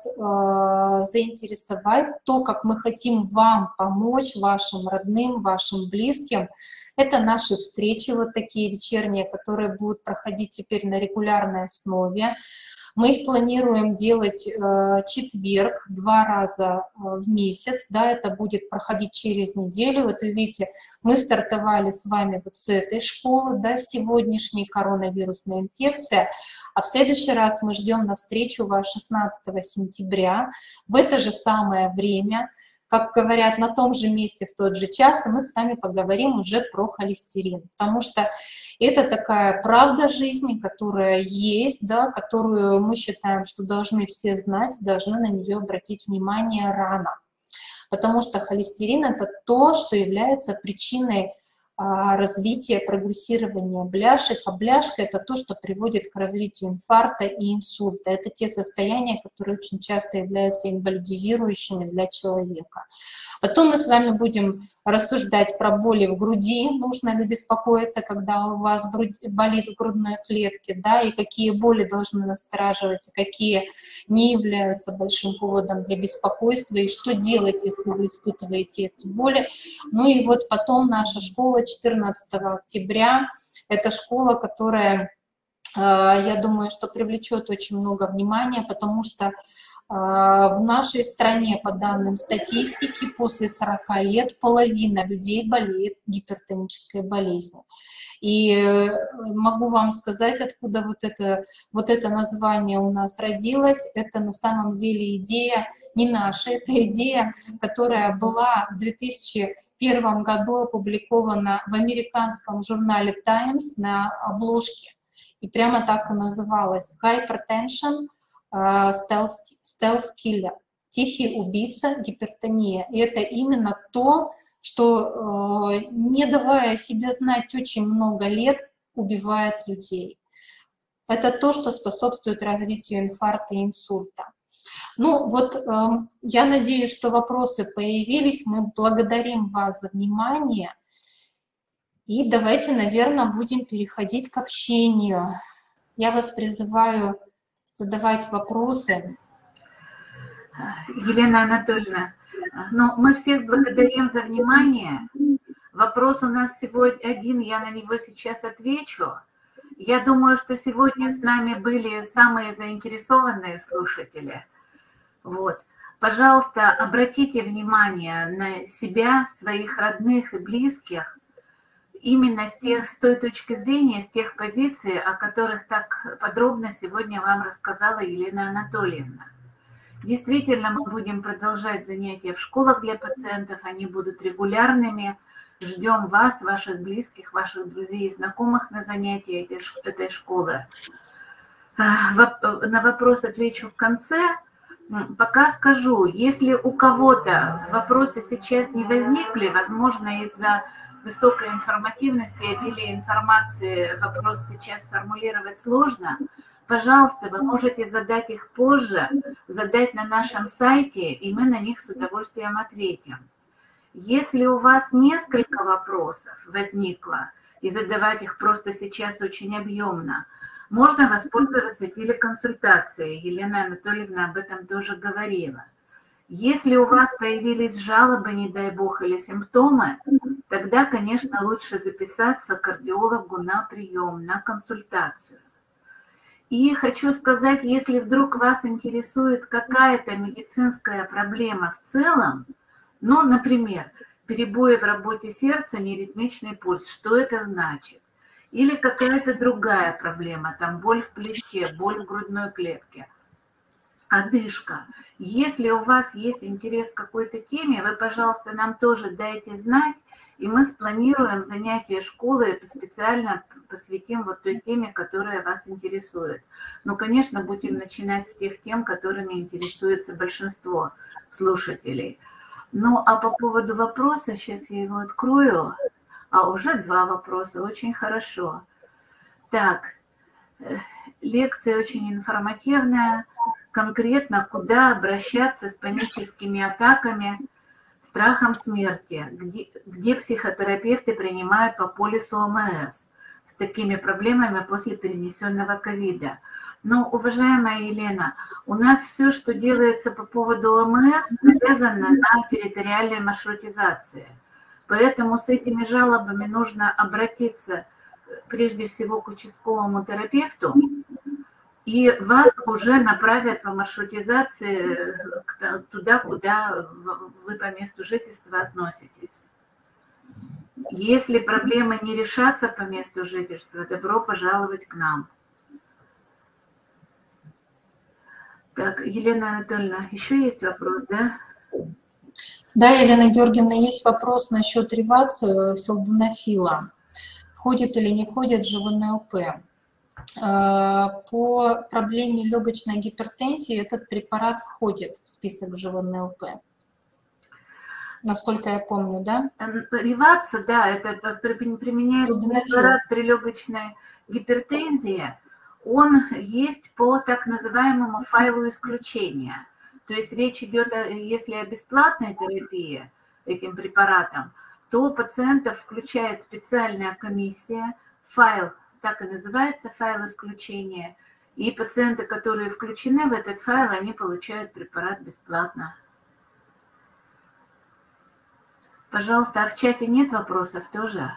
заинтересовать, то, как мы хотим вам помочь, вашим родным, вашим близким, это наши встречи вот такие вечерние, которые будут проходить теперь на регулярной основе. Мы их планируем делать четверг, 2 раза в месяц, да, это будет проходить через неделю. Вот вы видите, мы стартовали с вами вот с этой школы, да, сегодняшней коронавирусной инфекции, а в следующий раз мы ждем на встречу вас 16 сентября в это же самое время, как говорят, на том же месте в тот же час, и мы с вами поговорим уже про холестерин, потому что это такая правда жизни, которая есть, да, которую мы считаем, что должны все знать, должны на нее обратить внимание рано. Потому что холестерин – это то, что является причиной развития, прогрессирования бляшек. А бляшка – это то, что приводит к развитию инфаркта и инсульта. Это те состояния, которые очень часто являются инвалидизирующими для человека. Потом мы с вами будем рассуждать про боли в груди, нужно ли беспокоиться, когда у вас болит в грудной клетке, да, и какие боли должны настораживать, и какие не являются большим поводом для беспокойства, и что делать, если вы испытываете эти боли. Ну и вот потом наша школа 14 октября, это школа, которая, я думаю, что привлечет очень много внимания, потому что в нашей стране, по данным статистики, после 40 лет половина людей болеет гипертонической болезнью. И могу вам сказать, откуда вот это название у нас родилось. Это на самом деле идея не наша, это идея, которая была в 2001 году опубликована в американском журнале Times на обложке. И прямо так и называлась «Hypertension Stealth Killer», «Тихий убийца гипертония». И это именно то, что, не давая себе знать очень много лет, убивает людей. Это то, что способствует развитию инфаркта и инсульта. Ну вот, я надеюсь, что вопросы появились. Мы благодарим вас за внимание. И давайте, наверное, будем переходить к общению. Я вас призываю задавать вопросы. Елена Анатольевна, ну, мы всех благодарим за внимание. Вопрос у нас сегодня один, я на него сейчас отвечу. Я думаю, что сегодня с нами были самые заинтересованные слушатели. Вот. Пожалуйста, обратите внимание на себя, своих родных и близких, именно с той точки зрения, с тех позиций, о которых так подробно сегодня вам рассказала Елена Анатольевна. Действительно, мы будем продолжать занятия в школах для пациентов, они будут регулярными. Ждем вас, ваших близких, ваших друзей и знакомых на занятия этой школы. На вопрос отвечу в конце. Пока скажу, если у кого-то вопросы сейчас не возникли, возможно, из-за высокой информативности и обилия информации вопрос сейчас сформулировать сложно, пожалуйста, вы можете задать их позже, задать на нашем сайте, и мы на них с удовольствием ответим. Если у вас несколько вопросов возникло, и задавать их просто сейчас очень объемно, можно воспользоваться телеконсультацией. Елена Анатольевна об этом тоже говорила. Если у вас появились жалобы, не дай бог, или симптомы, тогда, конечно, лучше записаться к кардиологу на прием, на консультацию. И хочу сказать, если вдруг вас интересует какая-то медицинская проблема в целом, ну, например, перебои в работе сердца, неритмичный пульс, что это значит? Или какая-то другая проблема, там боль в плече, боль в грудной клетке. одышка. Если у вас есть интерес к какой-то теме, вы, пожалуйста, нам тоже дайте знать, и мы спланируем занятия школы, специально посвятим вот той теме, которая вас интересует. Но, конечно, будем начинать с тех тем, которыми интересуется большинство слушателей. Ну, а по поводу вопроса, сейчас я его открою, уже 2 вопроса, очень хорошо. Так, лекция очень информативная. Конкретно, куда обращаться с паническими атаками, страхом смерти, где психотерапевты принимают по полису ОМС с такими проблемами после перенесенного ковида. Но, уважаемая Елена, у нас все, что делается по поводу ОМС, завязано на территориальной маршрутизации. Поэтому с этими жалобами нужно обратиться прежде всего к участковому терапевту, и вас уже направят по маршрутизации туда, куда вы по месту жительства относитесь. Если проблемы не решатся по месту жительства, добро пожаловать к нам. Так, Елена Анатольевна, еще есть вопрос, да? Да, Елена Георгиевна, есть вопрос насчет sildenafila. Входит или не входит в ЖВНЛП? По проблеме легочной гипертензии этот препарат входит в список ЖВНЛП. Насколько я помню, да? Ривацу, да, это применяется препарат при легочной гипертензии. Он есть по так называемому файлу исключения. То есть речь идет, если о бесплатной терапии этим препаратом, то пациентов включает специальная комиссия, файл, так и называется, файл исключения. И пациенты, которые включены в этот файл, они получают препарат бесплатно. Пожалуйста, а в чате нет вопросов тоже?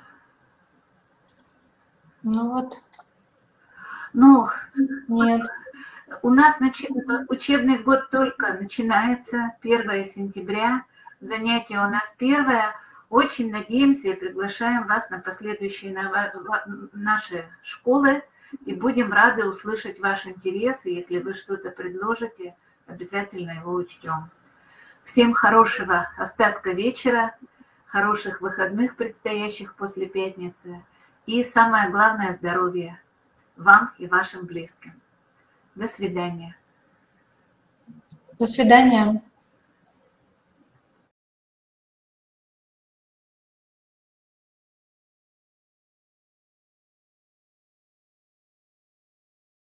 Ну вот. Ну, нет. У нас учебный год только начинается, 1 сентября, занятие у нас 1. Очень надеемся и приглашаем вас на последующие наши школы, и будем рады услышать ваш интерес, и если вы что-то предложите, обязательно его учтем. Всем хорошего остатка вечера, хороших выходных предстоящих после пятницы, и самое главное – здоровья вам и вашим близким. До свидания. До свидания.